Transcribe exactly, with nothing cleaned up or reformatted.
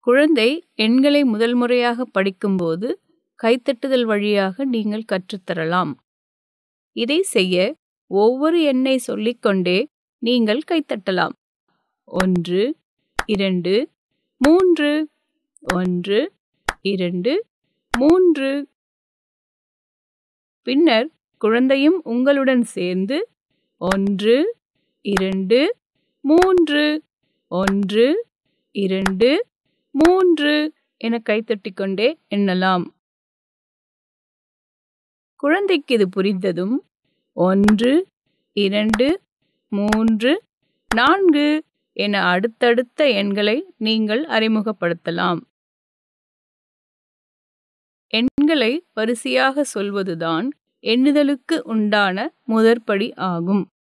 குழந்தை எண்களை முதல் முறையாக படிக்கும்போது கைத்தட்டுதல் வழியாக நீங்கள் கற்றுத்தரலாம். இதை செய்ய ஒவ்வொரு எண்ணை சொல்லிக்கொண்டே நீங்கள் கைத்தட்டலாம். ஒன்று, இரண்டு, மூன்று, ஒன்று, இரண்டு, மூன்று. பின்னர் குழந்தையும் உங்களுடன் சேர்ந்து ஒன்று, இரண்டு, மூன்று, ஒன்று, இரண்டு, மூன்று என கைத்தட்டிக் கொண்டே எண்ணலாம். குழந்தைக்கு இது புரிந்ததும் ஒன்று, இரண்டு, மூன்று, நான்கு என அடுத்தடுத்த எண்களை நீங்கள் அறிமுகப்படுத்தலாம். எண்களை வரிசையாக சொல்வதுதான் எண்ணுதலுக்கு உண்டான முதற்படி ஆகும்.